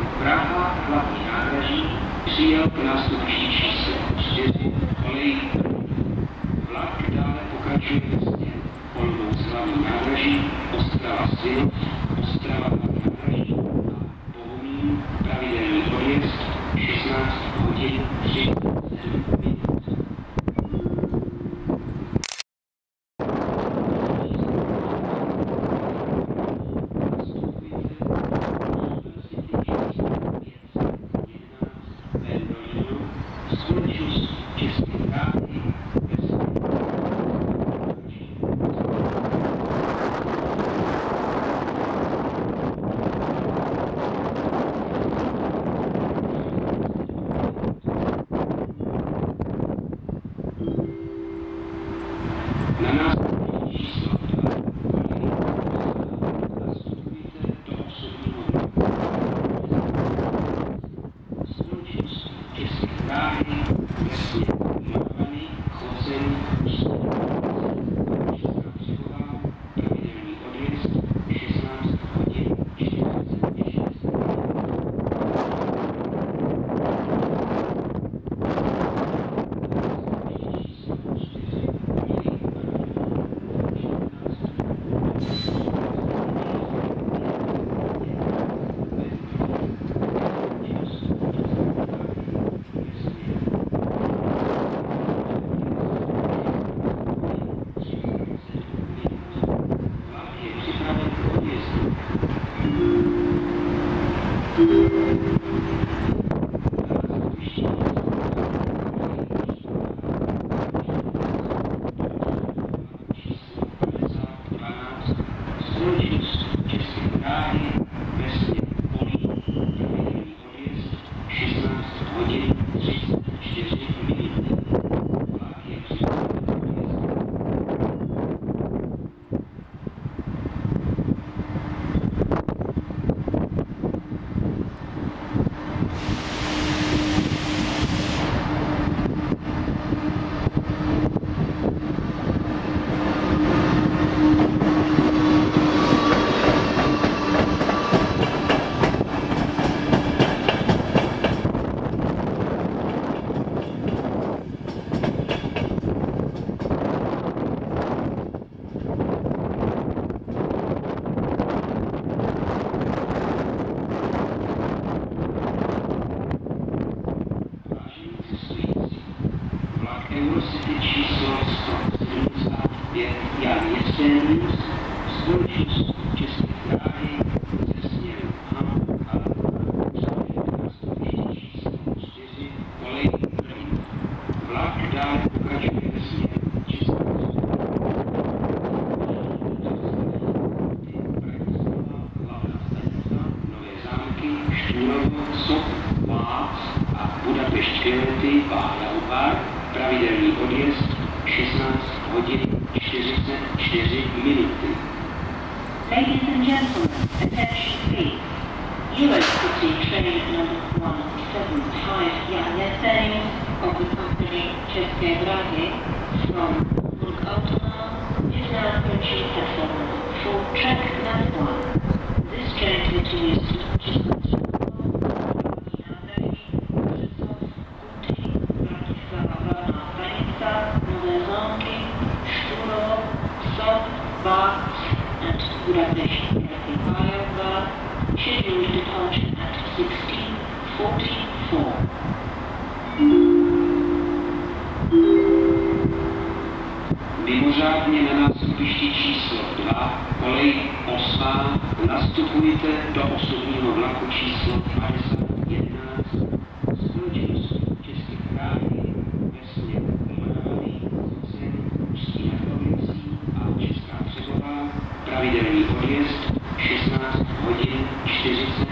Praha, hlavní nádraží, přijel k nástupišti číslo 4 kolej. Vlak dále pokračuje směr Olomouc hlavní nádraží, Ostrava Svinov, Ostrava hlavní nádraží a Bohumín, pravidelný odjezd 16 hodin 37 minut. Na nástupišti číslo 2 nastupujte do osobního společnost České dráhy, vesně Mladany, Choceň, Česká Přehová, pravidelný odjezd 16 hodin 46 minut. Společnost České dráhy, vesně Polí, pravidelný odjezd 16 hodin 34 minut. Vlak je připraven k odjezdu. Eurocity číslo 175 Jan Jeseník, společnost České dráhy se směrem Hamburg a nástupiště číslo 4 kolej Brno. Vlak dále pokračuje ve směru Česká Bratislava, hlavní stanice, Nové Zámky, Štúrovo, Sopot, Vác a Budapešť Kelety, Václav, pravidelný odjezd 16 hodin 44 minuty. Ladies and gentlemen, attention please. Eurocity train number 175 Jan Jeseník of the company České dráhy from Hamburg Autobahn is now approaching platform for track number 1. This train continues to Česká Vác and Budapest Krakow, scheduled departure at 16:44. Mimořádně na nástupišti číslo 2 kolej Osma nastupujte do osobního vlaku číslo 5011 společnost České dráhy, vesně Mladany, Choceň, Ústí nad Orlicí a Česká Přehová, pravidelný odjezd 16 hodin 40